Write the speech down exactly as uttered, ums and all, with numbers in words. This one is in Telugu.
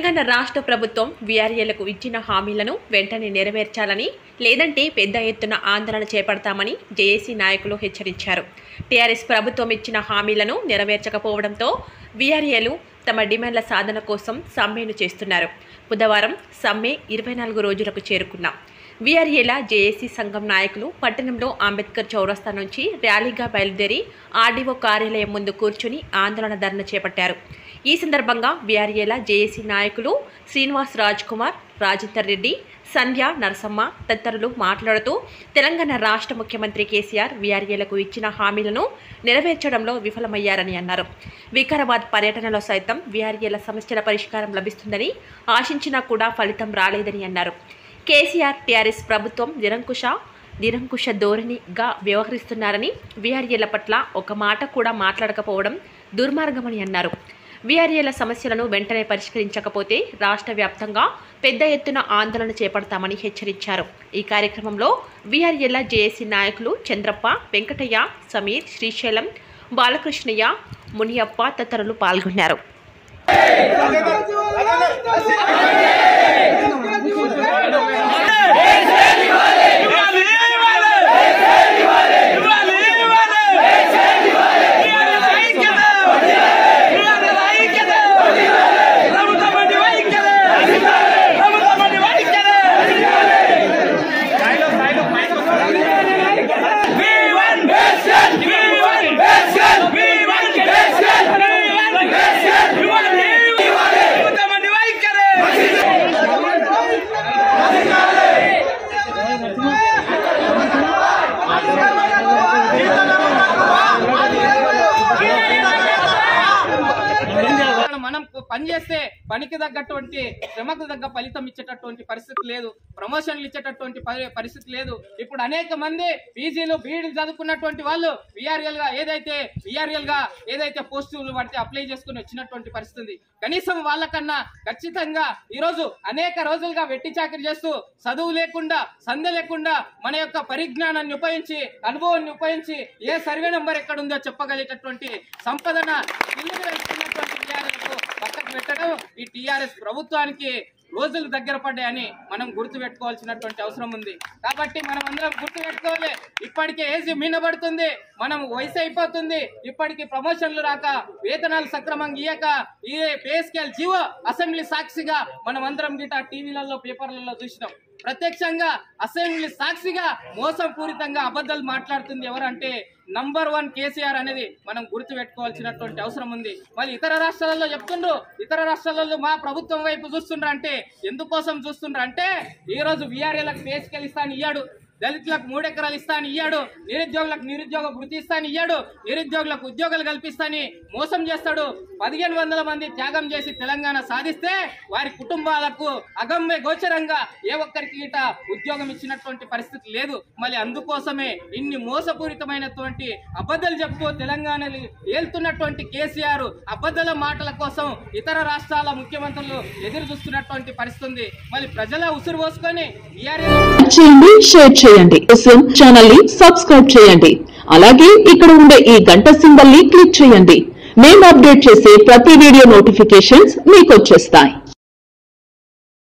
తెలంగాణ రాష్ట్ర ప్రభుత్వం వీఆర్ఏలకు ఇచ్చిన హామీలను వెంటనే నెరవేర్చాలని లేదంటే పెద్ద ఎత్తున ఆందోళన చేపడతామని జేఏసీ నాయకులు హెచ్చరించారు. టీఆర్ఎస్ ప్రభుత్వం ఇచ్చిన హామీలను నెరవేర్చకపోవడంతో వీఆర్ఏలు తమ డిమాండ్ల సాధన కోసం సమ్మెను చేస్తున్నారు. బుధవారం సమ్మె ఇరవై నాలుగు రోజులకు చేరుకున్నాం. వీఆర్ఏల జేఏసీ సంఘం నాయకులు పట్టణంలో అంబేద్కర్ చౌరస్తా నుంచి ర్యాలీగా బయలుదేరి ఆర్డీఓ కార్యాలయం ముందు కూర్చుని ఆందోళన ధర్నా చేపట్టారు. ఈ సందర్భంగా వీఆర్ఏల జేఏసీ నాయకులు శ్రీనివాస్ రాజ్ కుమార్, రాజేందర్ రెడ్డి, సంధ్య, నరసమ్మ తదితరులు మాట్లాడుతూ తెలంగాణ రాష్ట్ర ముఖ్యమంత్రి కేసీఆర్ వీఆర్ఏలకు ఇచ్చిన హామీలను నెరవేర్చడంలో విఫలమయ్యారని అన్నారు. వికారాబాద్ పర్యటనలో సైతం వీఆర్ఏల సమస్యల పరిష్కారం లభిస్తుందని ఆశించినా కూడా ఫలితం రాలేదని అన్నారు. కేసీఆర్ టీఆర్ఎస్ ప్రభుత్వం నిరంకుశ నిరంకుశ ధోరణిగా వ్యవహరిస్తున్నారని, వీఆర్ఏల పట్ల ఒక మాట కూడా మాట్లాడకపోవడం దుర్మార్గమని అన్నారు. వీఆర్ఏల సమస్యలను వెంటనే పరిష్కరించకపోతే రాష్ట్ర వ్యాప్తంగా పెద్ద ఎత్తున ఆందోళన చేపడతామని హెచ్చరించారు. ఈ కార్యక్రమంలో వీఆర్ఏల జేఏసీ నాయకులు చంద్రప్ప, వెంకటయ్య, సమీర్, శ్రీశైలం, బాలకృష్ణయ్య, మునియప్ప తదితరులు పాల్గొన్నారు. మనం పనిచేస్తే పనికి తగ్గటువంటి శ్రమకు తగ్గ ఫలితం ఇచ్చేటటువంటి పరిస్థితి లేదు, ప్రమోషన్లు ఇచ్చేటటువంటి పరిస్థితి లేదు. ఇప్పుడు అనేక మంది పీజీలు బీఈడీలు చదువుకున్నటువంటి వాళ్ళు వీఆర్ఎల్ గా ఏదైతే వీఆర్ఎల్ గా ఏదైతే పోస్టులు పడితే అప్లై చేసుకుని వచ్చినటువంటి పరిస్థితి. కనీసం వాళ్ళకన్నా ఖచ్చితంగా ఈరోజు అనేక రోజులుగా వెట్టి చాకరీ చేస్తూ చదువు లేకుండా సంధ్య లేకుండా మన యొక్క పరిజ్ఞానాన్ని ఉపయోగించి అనుభవాన్ని ఉపయోగించి ఏ సర్వే నెంబర్ ఎక్కడ ఉందో చెప్పగలిగేటటువంటి సంపదన పక్కకు పెట్టడం ఈ టీఆర్ఎస్ ప్రభుత్వానికి రోజులు దగ్గర పడ్డాయని మనం గుర్తు పెట్టుకోవాల్సినటువంటి అవసరం ఉంది. కాబట్టి మనం అందరం గుర్తు పెట్టుకోవాలి. ఇప్పటికే ఏజ్ మీనబడుతుంది, మనం వయసు అయిపోతుంది, ఇప్పటికి ప్రమోషన్లు రాక, వేతనాలు సక్రమంగా ఇయ్యక, ఈ పే స్కేల్ జీవో అసెంబ్లీ సాక్షిగా మనం అందరం గిట టీవీలలో పేపర్లలో చూసినాం. ప్రత్యక్షంగా అసెంబ్లీ సాక్షిగా మోసపూరితంగా అబద్ధాలు మాట్లాడుతుంది ఎవరంటే నంబర్ వన్ కేసీఆర్ అనేది మనం గుర్తు పెట్టుకోవాల్సినటువంటి అవసరం ఉంది. మరి ఇతర రాష్ట్రాలలో చెప్తుండ్రు, ఇతర రాష్ట్రాలలో మా ప్రభుత్వం వైపు చూస్తుండ్రు అంటే ఎందుకోసం చూస్తుండ్రు అంటే ఈ రోజు వీఆర్ఏలకు పే స్కేల్ ఇస్తాను ఇయ్యాడు, దళితులకు మూడెకరాలు ఇస్తాను ఇయ్యాడు, నిరుద్యోగులకు నిరుద్యోగ వృత్తి ఇస్తాను ఇయ్యాడు, నిరుద్యోగులకు ఉద్యోగాలు కల్పిస్తాని మోసం చేస్తాడు. పదిహేను వందల మంది త్యాగం చేసి తెలంగాణ సాధిస్తే వారి కుటుంబాలకు అగమ్య గోచరంగా ఏ ఒక్కరికి గిట ఉద్యోగం ఇచ్చినటువంటి పరిస్థితి లేదు. మళ్ళీ అందుకోసమే ఇన్ని మోసపూరితమైనటువంటి అబద్ధాలు చెప్తూ తెలంగాణని ఏలుతున్నటువంటి కేసీఆర్ అబద్ధాల మాటల కోసం ఇతర రాష్ట్రాల ముఖ్యమంత్రులు ఎదురు చూస్తున్నటువంటి పరిస్థితి. మళ్ళీ ప్రజల ఉసురు పోసుకొని చేయండి, ఛానల్ ని సబ్స్క్రైబ్ చేయండి. అలాగే ఇక్కడ ఉండే ఈ గంట సింబల్ ని క్లిక్ చేయండి. మేము అప్డేట్ చేసే ప్రతి వీడియో నోటిఫికేషన్స్ మీకు వచ్చేస్తాయి.